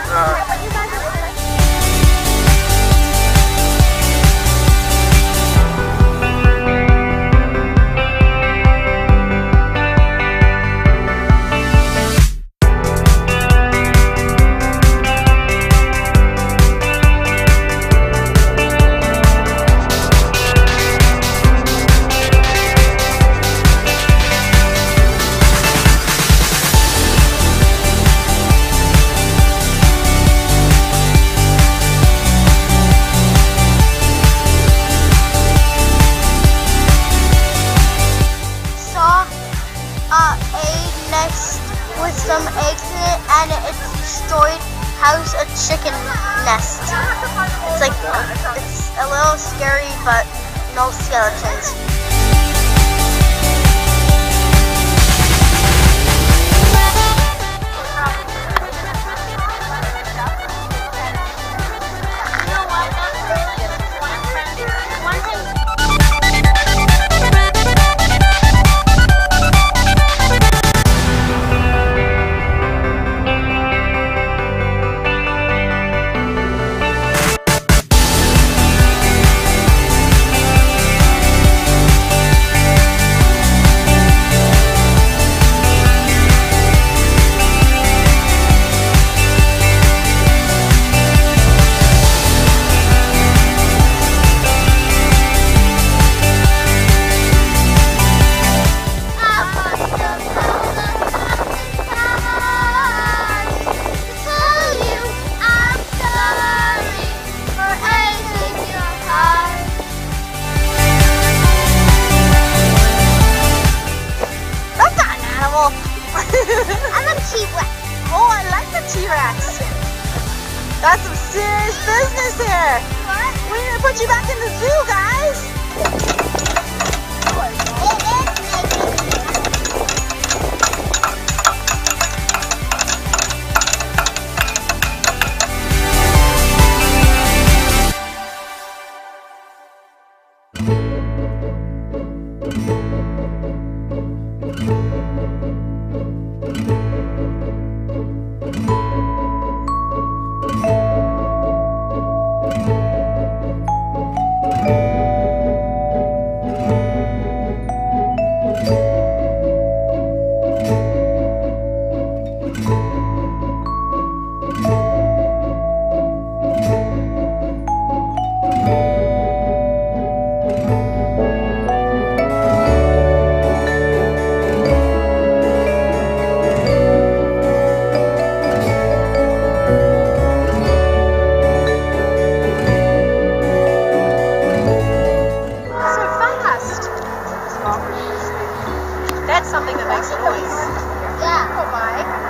With some eggs in it, and it destroyed house a chicken nest. It's like, it's a little scary, but no skeletons. I'm a T-Rex. Oh, I like the T-Rex. That's some serious business here. What? We need to put you back in the zoo, guys. That's something that makes a noise. Yeah. Oh my.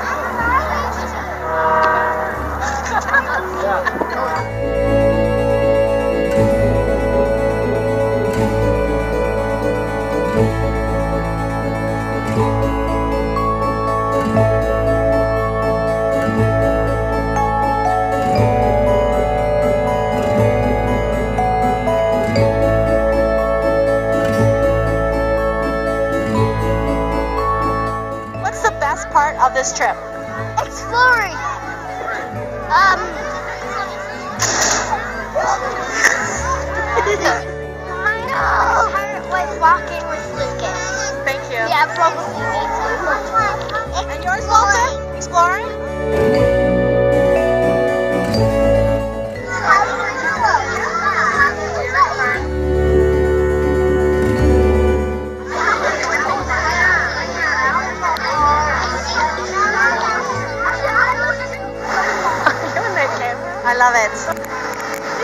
What's the best part of this trip? Exploring. I know. Like walking with Lucas. Thank you. Yeah, probably me too. And yours, Walter? Exploring? I love it.